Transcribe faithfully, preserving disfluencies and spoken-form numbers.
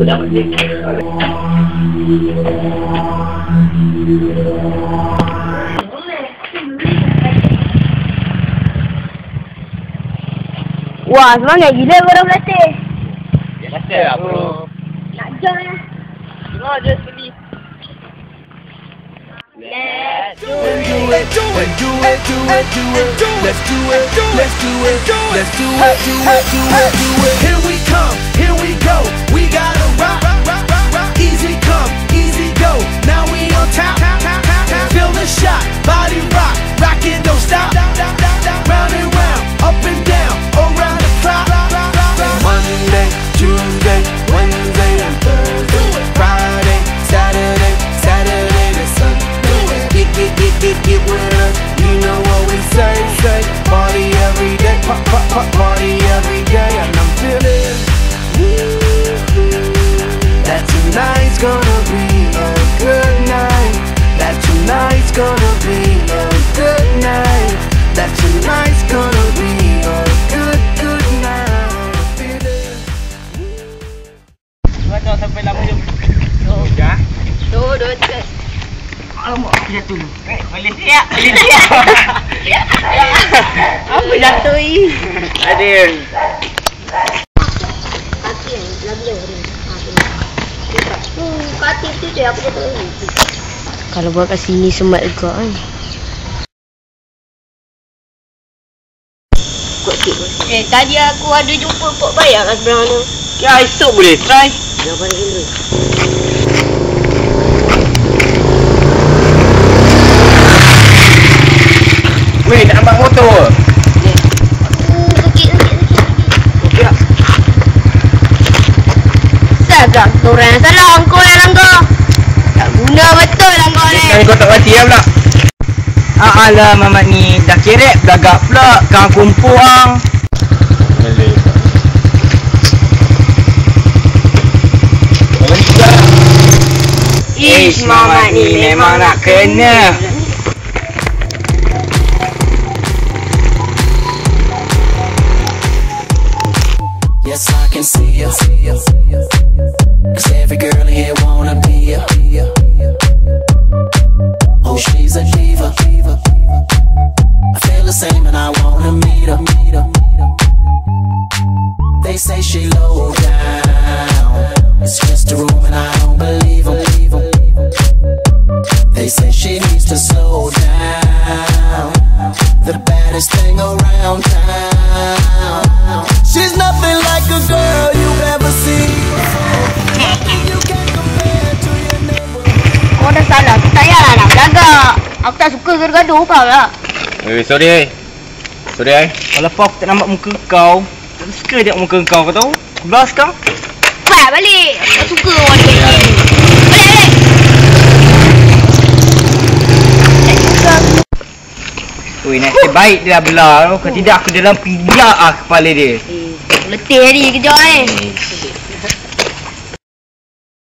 Wah, semangat gila orang berlatih. Ya, kata lah bro. Nak jam ya. Tengok je sini. Let's do And do it, do it, do it, do it, do it. Let's do it, let's do it, let's do it, do it, do it, do it. Here we come, here we go. We gotta rock, rock, rock, rock. Easy come, easy go. Now we on top, feel the shot, body rock, rockin', don't stop. Round and round, up and down, around the clock. Monday, Tuesday, Wednesday, and Thursday, Friday, Saturday, Saturday to Sunday. Get, get, get, get, get with us. You know what we say, say. Party every day, pop, pop, pop, party every day, and I'm feeling that tonight's gonna be a good night. That tonight's gonna be a good night. That tonight's gonna be a good, good night. Feeling. Macam sampai lama je. Oh, dah. Dua, dua, tiga. Alamak, aku jatuh dulu. Eh, boleh siap, boleh siap. Apa jatuh ni? Ada. Kaki yang lagi jauh ni. Hmm, kaki tu je aku jatuh ni. Kalau buat kat sini semat juga kan. Eh, tadi aku ada jumpa Pok Bayar kat sebelah mana. Ya, esok boleh try. Dah balik dulu. Weh, nak ambil motor ke? Uh, sakit, sakit, sakit. Okey tak? Sagak korang yang salah, kau yang langgar. Tak guna betul langgar ni. Sekarang kau tak mati lah pula. Ah, alah Mamat ni, dah kerek belagak pula. Kang kumpul ang. Boleh. Ish, Mamat ni memang nak kena. Yes, I can see you. Cause every girl in here wanna be ya. Oh, she's a diva. I feel the same and I wanna meet her. They say she low down. It's just a room and I don't believe them. They say she needs to slow down. The baddest thing around town. She's nothing like a girl you've ever seen before. Nothing you can compare to your neighborhood. Kau dah salah, aku tak payahlah nak belagak. Aku tak suka gaduh-gaduh, faham tak? Eh, sorry eh. Sorry eh. Kalau apa aku tak nampak muka kau, tak suka tengok muka kau, kau tahu? Belas kau? Balik, balik. Aku tak suka orang dia macam ni. Balik, balik. Tak suka aku. Ui, nasib baik dia dah belah. Kalau tidak aku dalam pijak ah kepala dia. Eh, letih ni kejap ni.